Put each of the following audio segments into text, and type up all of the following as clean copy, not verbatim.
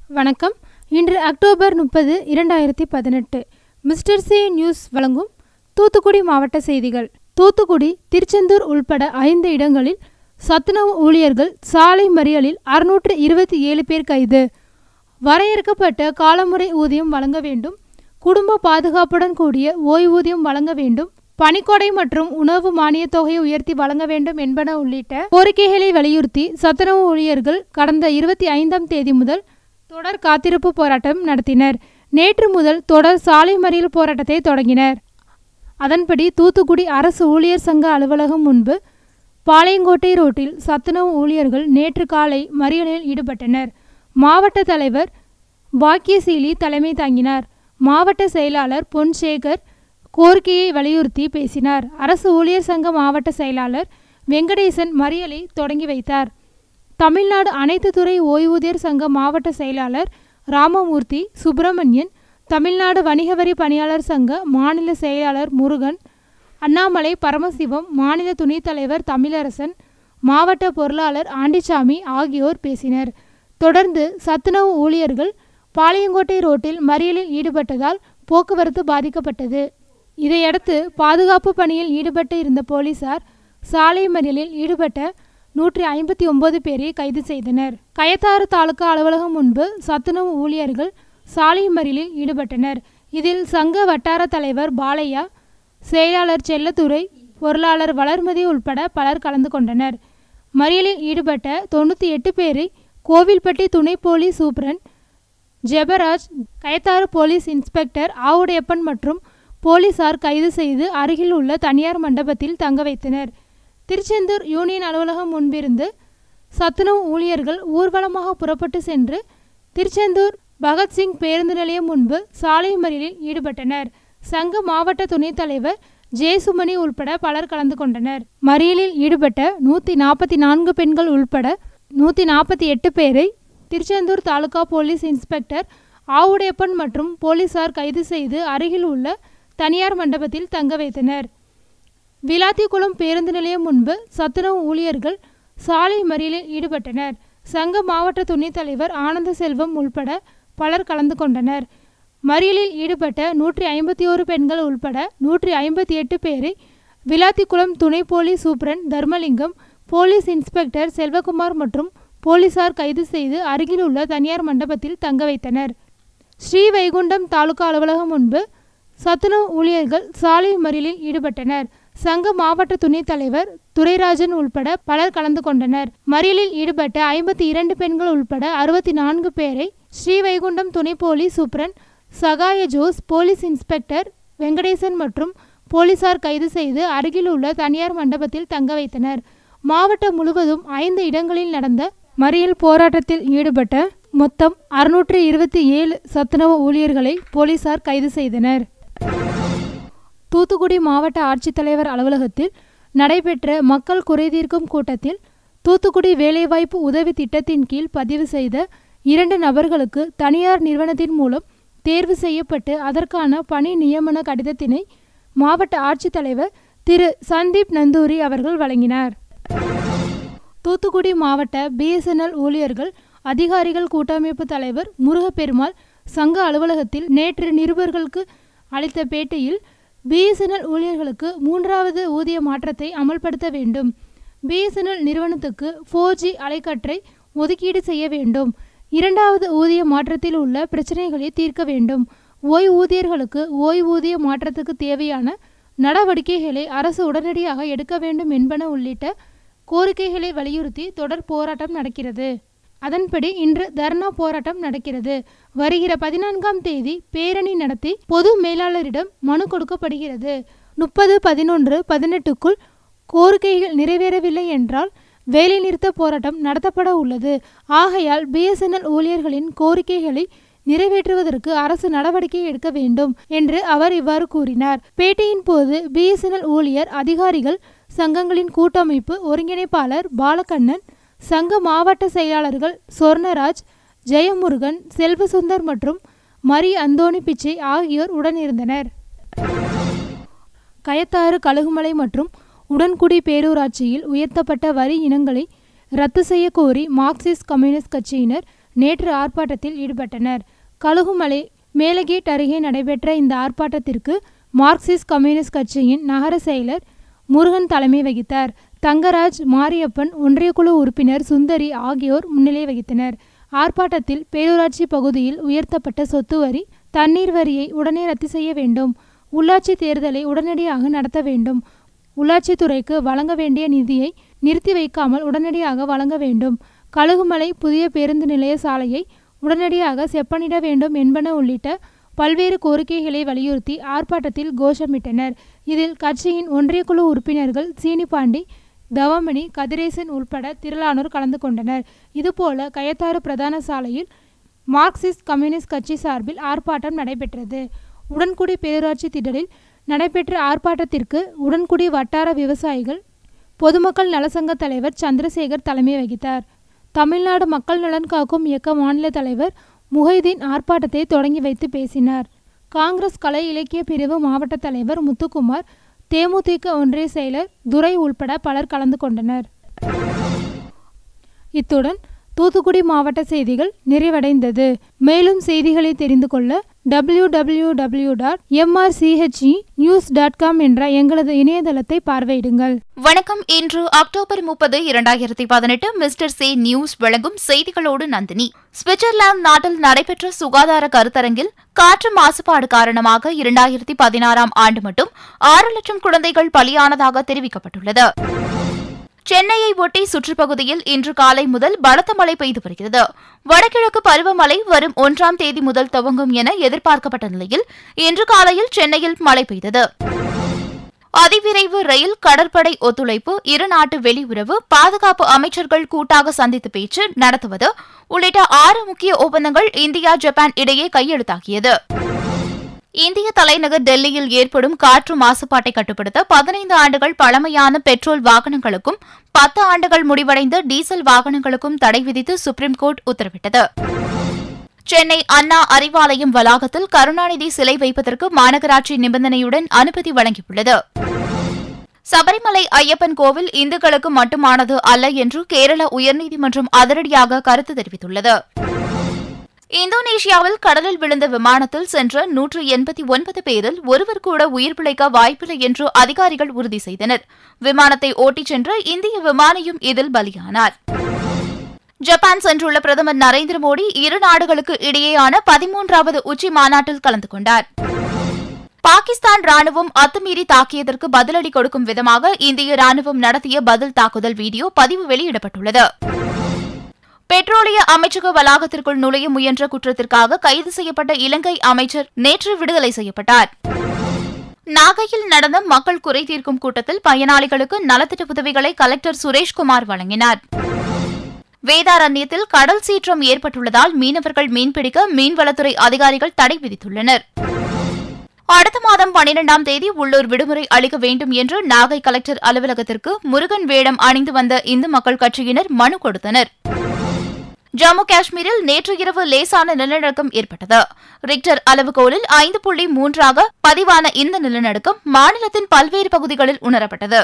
வணக்கம். இன்று October 30, 2018. Mister C news வழங்கும் தூத்துக்குடி மாவட்ட செய்திகள். தூத்துக்குடி, திருச்செந்தூர் உள்பட 5 இடங்களில் சத்துணவு ஊழியர்கள் சாலை மறியலில் 627 பேர் கைது. வரையறுக்கப்பட்ட காலமுறை ஊதியம் வழங்க வேண்டும், குடும்ப பாதுகாப்புடன் கூடிய ஓய்வூதியம் வழங்க வேண்டும், பணிக்கொடை மற்றும் உணவு மானியத் தொகையை உயர்த்தி வழங்க வேண்டும் என்பன உள்ளிட்ட கோரிக்கைகளை வலியுறுத்தி சத்துணவு ஊழியர்கள் கடந்த 25ஆம் தேதி முதல் தொடர் காத்திருப்பு போராட்டம் நடத்தினர். நேற்று முதல் தொடர் சாலை மறியல் போராட்டத்தை தொடங்கினர். அதன்படி தூத்துக்குடி அரசு ஊழியர் சங்க அலுவலகம் முன்பு பாளையங்கோட்டை ரோட்டில் சத்துணவு ஊழியர்கள் நேற்று காலை மறியலில் ஈடுபட்டனர். மாவட்ட தலைவர் பாக்கியசீலி தலைமை தாங்கினார். மாவட்ட செயலாளர் பொன்சேகர் கோரிக்கையை வலியுறுத்தி பேசினார். அரசு ஊழியர் சங்க மாவட்ட செயலாளர் வெங்கடேசன் மறியலை தொடங்கி வைத்தார். தமிழ்நாடு அனைத்து துறை ஓய்வூதியர் சங்க மாவட்ட செயலாளர் ராமமூர்த்தி சுப்பிரமணியன், தமிழ்நாடு வணிக வரி பணியாளர் சங்க மாநில செயலாளர் முருகன், அண்ணாமலை பரமசிவம், மாநில துணைத் தலைவர் தமிழரசன், மாவட்ட பொருளாளர் ஆண்டிச்சாமி ஆகியோர் பேசினர். தொடர்ந்து சத்துணவு ஊழியர்கள் பாளையங்கோட்டை ரோட்டில் மறியலில் ஈடுபட்டதால் போக்குவரத்து பாதிக்கப்பட்டது. இதையடுத்து பாதுகாப்பு பணியில் ஈடுபட்டு இருந்த போலீசார் சாலை மறியலில் ஈடுபட்ட 159 பேரை கைது செய்தனர். கயத்தாறு தாலுகா அலுவலகம் முன்பு சத்துணவு ஊழியர்கள் சாலை மறியலில் ஈடுபட்டனர். இதில் சங்க வட்டார தலைவர் பாலையா, செயலாளர் செல்லத்துறை, பொருளாளர் வளர்மதி உள்பட பலர் கலந்து கொண்டனர். மறியலில் ஈடுபட்ட 98 பேரை கோவில்பட்டி துணை police superintendent Jebaraj, Kayathar police inspector Avudaiyappan மற்றும் போலீசார் கைது செய்து அருகில் உள்ள தனியார் மண்டபத்தில் தங்க வைத்தனர். திருச்செந்தூர் யூனியன் அலுவலகம் முன்பிருந்து சத்துணவு ஊழியர்கள் ஊர்வலமாக புறப்பட்டு சென்று திருச்செந்தூர் பகத்சிங் பேருந்து நிலையம் முன்பு சாலை மறியலில் ஈடுபட்டனர். சங்க மாவட்ட துணைத் தலைவர் ஜெயசுமணி உள்பட பலர் கலந்து கொண்டனர். மறியலில் ஈடுபட்ட 144 பெண்கள் உள்பட 148 பேரை திருச்செந்தூர் தாலுகா போலீஸ் இன்ஸ்பெக்டர் ஆவுடையப்பன் மற்றும் போலீசார் கைது செய்து அருகில் உள்ள தனியார் மண்டபத்தில் தங்க வைத்தனர். விளாத்திக்குளம் பேருந்து நிலையம் முன்பு சத்துணவு ஊழியர்கள் சாலை மறியலில் ஈடுபட்டனர். சங்க மாவட்ட துணைத் தலைவர் ஆனந்த செல்வம் உள்பட பலர் கலந்து கொண்டனர். மறியலில் ஈடுபட்ட 151 பெண்கள் உள்பட 158 பேரை விளாத்திக்குளம் துணை police superintendent Dharmalingam, police inspector Selvakumar மற்றும் போலீசார் கைது செய்து அருகில் உள்ள தனியார் மண்டபத்தில் தங்க வைத்தனர். ஸ்ரீவைகுண்டம் தாலுகா அலுவலகம் முன்பு சத்துணவு ஊழியர்கள் சாலை மறியலில் ஈடுபட்டனர். சங்க மாவட்ட துணைத் தலைவர் துரைராஜன் உள்பட பலர் கலந்து கொண்டனர். மறியலில் ஈடுபட்ட 52 பெண்கள் உள்பட 64 பேரை ஸ்ரீவைகுண்டம் துணை police superintendent Sahaya Jose, police inspector Venkatesan மற்றும் போலீசார் கைது செய்து அருகில் உள்ள தனியார் மண்டபத்தில் தங்க வைத்தனர். மாவட்டம் முழுவதும் 5 இடங்களில் நடந்த மறியல் போராட்டத்தில் ஈடுபட்ட மொத்தம் 627 சத்துணவு ஊழியர்களை போலீசார் கைது செய்தனர். தூத்துக்குடி மாவட்ட ஆட்சித்தலைவர் அலுவலகத்தில் நடைபெற்ற மக்கள் குறைதீர்க்கும் கூட்டத்தில் தூத்துக்குடி வேலைவாய்ப்பு உதவி திட்டத்தின் கீழ் பதிவு செய்த 2 நபர்களுக்கு தனியார் நிறுவனத்தின் மூலம் தேர்வு செய்யப்பட்டு அதற்கான பணி நியமன கடிதத்தினை மாவட்ட ஆட்சித்தலைவர் திரு சந்தீப் நந்தூரி அவர்கள் வழங்கினார். தூத்துக்குடி மாவட்ட BSNL ஊழியர்கள் அதிகாரிகள் கூட்டமைப்பு தலைவர் முருகப்பெருமாள் சங்க அலுவலகத்தில் நேற்று நிருபர்களுக்கு அளித்த பேட்டியில் BSNL ஊழியர்களுக்கு 3வது ஊதிய மாற்றத்தை அமல்படுத்த வேண்டும், BSNL நிறுவனத்துக்கு 4G அலைக்கற்றை ஒதுக்கீடு செய்ய வேண்டும், 2வது ஊதிய மாற்றத்தில் உள்ள பிரச்சனைகளை தீர்க்க வேண்டும், ஓய்வூதியர்களுக்கு ஓய்வூதிய மாற்றத்துக்கு தேவையான நடவடிக்கைகளை அரசு உடனடியாக எடுக்க வேண்டும் என்பன உள்ளிட்ட கோரிக்கைகளை வலியுறுத்தி தொடர் போராட்டம் நடக்கிறது. அதன்படி இன்று தர்ணா போராட்டம் நடக்கிறது. வருகிற 14ஆம் தேதி பேரணி நடத்தி பொது மேலாளரிடம் மனு கொடுக்கப்படுகிறது. 30/11/18க்குள் கோரிக்கைகள் நிறைவேறவில்லை என்றால் வேலைநிறுத்த போராட்டம் நடத்தப்பட உள்ளது. ஆகையால் BSNL ஊழியர்களின் கோரிக்கைகளை நிறைவேற்றுவதற்கு அரசு நடவடிக்கை எடுக்க வேண்டும் என்று அவர் இவ்வாறு கூறினார். பேட்டியின் போது BSNL ஊழியர் அதிகாரிகள் சங்கங்களின் கூட்டமைப்பு ஒருங்கிணைப்பாளர் பாலகண்ணன், சங்க மாவட்ட செயலாளர்கள் சொர்ணராஜ், ஜெயமுருகன், செல்வசுந்தர் மற்றும் மரி அந்தோணி பிச்சை ஆகியோர் உடனிருந்தனர். கயத்தாறு, கழுகுமலை மற்றும் உடன்குடி பேரூராட்சியில் உயர்த்தப்பட்ட வரி இனங்களை ரத்து செய்ய கோரி மார்க்சிஸ்ட் கம்யூனிஸ்ட் கட்சியினர் நேற்று ஆர்ப்பாட்டத்தில் ஈடுபட்டனர். கழுகுமலை மேலகேட் அருகே நடைபெற்ற இந்த ஆர்ப்பாட்டத்திற்கு மார்க்சிஸ்ட் கம்யூனிஸ்ட் கட்சியின் நகர செயலர் முருகன் தலைமை வகித்தார். தங்கராஜ், மாரியப்பன், ஒன்றியக்குழு உறுப்பினர் சுந்தரி ஆகியோர் முன்னிலை வகித்தனர். ஆர்ப்பாட்டத்தில் பேரூராட்சி பகுதியில் உயர்த்தப்பட்ட சொத்து வரி, தண்ணீர் வரியை உடனே ரத்து செய்ய வேண்டும், உள்ளாட்சி தேர்தலை உடனடியாக நடத்த வேண்டும், உள்ளாட்சித்துறைக்கு வழங்க வேண்டிய நிதியை நிறுத்தி வைக்காமல் உடனடியாக வழங்க வேண்டும், கழுகுமலை புதிய பேருந்து நிலைய சாலையை உடனடியாக செப்பனிட வேண்டும் என்பன உள்ளிட்ட பல்வேறு கோரிக்கைகளை வலியுறுத்தி ஆர்ப்பாட்டத்தில் கோஷமிட்டனர். இதில் கட்சியின் ஒன்றியக்குழு உறுப்பினர்கள் சீனிப்பாண்டி, தவமணி, கதிரேசன் உள்பட திரளானோர் கலந்து கொண்டனர். இதுபோல கயத்தாறு பிரதான சாலையில் மார்க்சிஸ்ட் கம்யூனிஸ்ட் கட்சி சார்பில் ஆர்ப்பாட்டம் நடைபெற்றது. உடன்குடி பேரூராட்சி திடலில் நடைபெற்ற ஆர்ப்பாட்டத்திற்கு உடன்குடி வட்டார விவசாயிகள் பொதுமக்கள் நலசங்க தலைவர் சந்திரசேகர் தலைமை வகித்தார். தமிழ்நாடு மக்கள் நலன் காக்கும் இயக்க மாநில தலைவர் முஹைதீன் ஆர்ப்பாட்டத்தை தொடங்கி வைத்து பேசினார். காங்கிரஸ் கலை இலக்கிய பிரிவு மாவட்ட தலைவர் முத்துக்குமார், தேமுதிக ஒன்றிய செயலர் துரை உள்பட பலர் கலந்து கொண்டனர். இத்துடன் தூத்துக்குடி மாவட்ட செய்திகள் நிறைவடைந்தது. மேலும் செய்திகளை தெரிந்து கொள்ள www.mrchenews.com என்ற எங்களது இணையதளத்தை பார்வையிடுங்கள். வணக்கம். இன்று அக்டோபர் 30, 2018 மிஸ்டர் சி நியூஸ் வழங்கும் செய்திகளோடு நந்தினி. சுவிட்சர்லாந்து நாட்டில் நடைபெற்ற சுகாதார கருத்தரங்கில் காற்று மாசுபாடு காரணமாக 2016ஆம் ஆண்டு மட்டும் 6 லட்சம் குழந்தைகள் பலியானதாக தெரிவிக்கப்பட்டுள்ளது. சென்னையை ஒட்டி சுற்றுப்பகுதியில் இன்று காலை முதல் பலத்த மழை பெய்து வருகிறது. வடகிழக்கு பருவமழை வரும் 1ஆம் தேதி முதல் துவங்கும் என எதிர்பார்க்கப்பட்ட நிலையில் இன்று காலையில் சென்னையில் மழை பெய்தது. அதிவிரைவு ரயில், கடற்படை ஒத்துழைப்பு, இரு நாட்டு வெளியுறவு, பாதுகாப்பு அமைச்சர்கள் கூட்டாக சந்தித்து பேச்சு நடத்துவது உள்ளிட்ட 6 முக்கிய ஒப்பந்தங்கள் இந்தியா, ஜப்பான் இடையே கையெழுத்தாகியது. இந்திய தலைநகர் டெல்லியில் ஏற்படும் காற்று மாசுபாட்டை கட்டுப்படுத்த 15 ஆண்டுகள் பழமையான பெட்ரோல் வாகனங்களுக்கும் 10 ஆண்டுகள் முடிவடைந்த டீசல் வாகனங்களுக்கும் தடை விதித்து சுப்ரீம் கோர்ட் உத்தரவிட்டது. சென்னை அண்ணா அறிவாலயம் வளாகத்தில் கருணாநிதி சிலை வைப்பதற்கு மாநகராட்சி நிபந்தனையுடன் அனுமதி வழங்கியுள்ளது. சபரிமலை ஐயப்பன் கோவில் இந்துக்களுக்கு மட்டுமானது அல்ல என்று கேரள உயர்நீதிமன்றம் அதிரடியாக கருத்து தெரிவித்துள்ளது. இந்தோனேஷியாவில் கடலில் விழுந்த விமானத்தில் சென்ற 189 பேரில் ஒருவர் கூட உயிர் பிழைக்க வாய்ப்பில்லை என்று அதிகாரிகள் உறுதி செய்தனர். விமானத்தை ஓட்டிச் சென்ற இந்திய விமானியும் இதில் பலியானார். ஜப்பான் சென்றுள்ள பிரதமர் நரேந்திர மோடி இரு நாடுகளுக்கு இடையேயான 13வது உச்சி மாநாட்டில் கலந்து கொண்டார். பாகிஸ்தான் ராணுவம் அத்துமீறி தாக்கியதற்கு பதிலடி கொடுக்கும் விதமாக இந்திய ராணுவம் நடத்திய பதில் தாக்குதல் வீடியோ பதிவு வெளியிடப்பட்டுள்ளது. பெட்ரோலிய அமைச்சக வளாகத்திற்குள் நுழைய முயன்ற குற்றத்திற்காக கைது செய்யப்பட்ட இலங்கை அமைச்சர் நேற்று விடுதலை செய்யப்பட்டார். நாகையில் நடந்த மக்கள் குறை தீர்க்கும் கூட்டத்தில் பயனாளிகளுக்கு நலத்திட்ட உதவிகளை கலெக்டர் சுரேஷ்குமார் வழங்கினார். வேதாரண்யத்தில் கடல் சீற்றம் ஏற்பட்டுள்ளதால் மீனவர்கள் மீன்பிடிக்க மீன்வளத்துறை அதிகாரிகள் தடை விதித்துள்ளனர். அடுத்த மாதம் 12ஆம் தேதி உள்ளூர் விடுமுறை அளிக்க வேண்டும் என்று நாகை கலெக்டர் அலுவலகத்திற்கு முருகன் வேடம் அணிந்து வந்த இந்து மக்கள் கட்சியினர் மனு கொடுத்தனர். ஜம்மு காஷ்மீரில் நேற்று இரவு லேசான நிலநடுக்கம் ஏற்பட்டது. ரிக்டர் அளவுகோலில் 5.3 பதிவான இந்த நிலநடுக்கம் மாநிலத்தின் பல்வேறு பகுதிகளில் உணரப்பட்டது.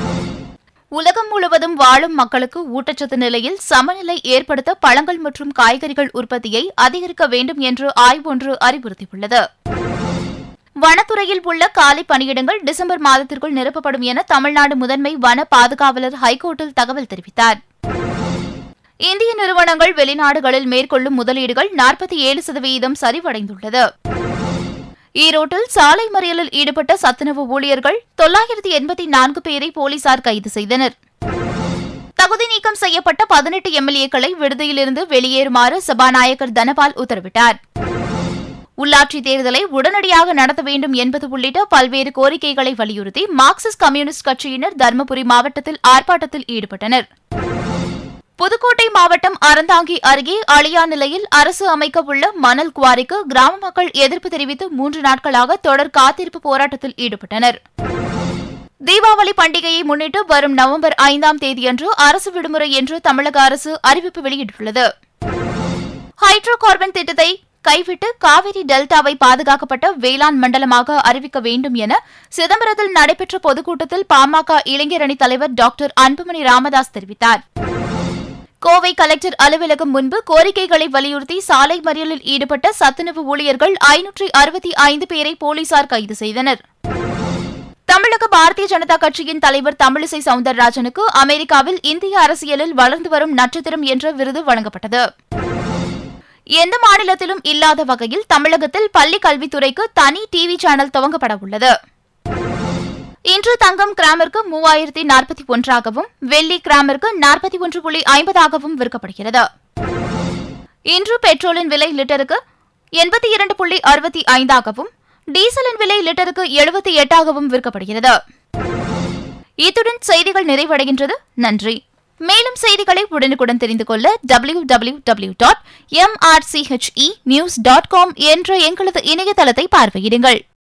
உலகம் முழுவதும் வாழும் மக்களுக்கு ஊட்டச்சத்து நிலையில் சமநிலை ஏற்படுத்த பழங்கள் மற்றும் காய்கறிகள் உற்பத்தியை அதிகரிக்க வேண்டும் என்று ஆய்வொன்று அறிவுறுத்தியுள்ளது. வனத்துறையில் உள்ள காலி பணியிடங்கள் டிசம்பர் மாதத்திற்குள் நிரப்பப்படும் என தமிழ்நாடு முதன்மை வன பாதுகாவலர் ஹைகோர்ட்டில் தகவல் தெரிவித்தார். இந்திய நிறுவனங்கள் வெளிநாடுகளில் மேற்கொள்ளும் முதலீடுகள் 47% சரிவடைந்துள்ளது. ஈரோட்டில் சாலை மறியலில் ஈடுபட்ட சத்துணவு ஊழியர்கள் 984 பேரை போலீசார் கைது செய்தனர். தகுதி நீக்கம் செய்யப்பட்ட 18 எம்எல்ஏக்களை விடுதியிலிருந்து வெளியேறுமாறு சபாநாயகர் தனபால் உத்தரவிட்டார். உள்ளாட்சி தேர்தலை உடனடியாக நடத்த வேண்டும் என்பது உள்ளிட்ட பல்வேறு கோரிக்கைகளை வலியுறுத்தி மார்க்சிஸ்ட் கம்யூனிஸ்ட் கட்சியினர் தருமபுரி மாவட்டத்தில் ஆர்ப்பாட்டத்தில் ஈடுபட்டனர். புதுக்கோட்டை மாவட்டம் அறந்தாங்கி அருகே அழியா நிலையில் அரசு அமைக்க உள்ள மணல் குவாரிக்கு கிராம மக்கள் எதிர்ப்பு தெரிவித்து 3 நாட்களாக தொடர் காத்திருப்பு போராட்டத்தில் ஈடுபட்டனர். தீபாவளி பண்டிகையை முன்னிட்டு வரும் நவம்பர் 5ஆம் தேதியன்று அரசு விடுமுறை என்று தமிழக அரசு அறிவிப்பு வெளியிட்டுள்ளது. ஹைட்ரோ கார்பன் திட்டத்தை கைவிட்டு காவிரி டெல்டாவை பாதுகாக்கப்பட்ட வேளாண் மண்டலமாக அறிவிக்க வேண்டும் என சிதம்பரத்தில் நடைபெற்ற பொதுக்கூட்டத்தில் பாமக இளைஞரணி தலைவர் டாக்டர் அன்புமணி ராமதாஸ் தெரிவித்தார். கோவை கலெக்டர் அலுவலகம் முன்பு கோரிக்கைகளை வலியுறுத்தி சாலை மறியலில் ஈடுபட்ட சத்துணவு ஊழியர்கள் 565 பேரை போலீசார் கைது செய்தனர். தமிழக பாரதிய ஜனதா கட்சியின் தலைவர் தமிழிசை சவுந்தரராஜனுக்கு அமெரிக்காவில் இந்திய அரசியலில் வளர்ந்து வரும் நட்சத்திரம் என்ற விருது வழங்கப்பட்டது. எந்த மாநிலத்திலும் இல்லாத வகையில் தமிழகத்தில் பள்ளி கல்வித்துறைக்கு தனி டிவி சேனல் துவங்கப்பட உள்ளது. இன்று தங்கம் கிராமிற்கு 3041ஆகவும் வெள்ளி கிராமிற்கு 41.50ஆகவும் விற்கப்படுகிறது. இன்று பெட்ரோலின் விலை லிட்டருக்கு 82.65ஆகவும் டீசலின் விலை லிட்டருக்கு 78ஆகவும் விற்கப்படுகிறது. இத்துடன் செய்திகள் நிறைவடைகின்றது. நன்றி. மேலும் செய்திகளை உடனுக்குடன் தெரிந்து கொள்ள www.mrchenews.com என்ற எங்களது இணையதளத்தை பார்வையிடுங்கள்.